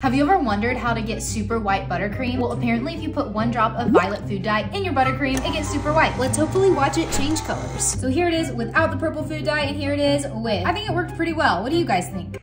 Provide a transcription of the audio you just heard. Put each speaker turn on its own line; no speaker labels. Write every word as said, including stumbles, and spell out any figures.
Have you ever wondered how to get super white buttercream? Well, apparently if you put one drop of violet food dye in your buttercream, it gets super white. Let's hopefully watch it change colors. So here it is without the purple food dye, and here it is with. I think it worked pretty well. What do you guys think?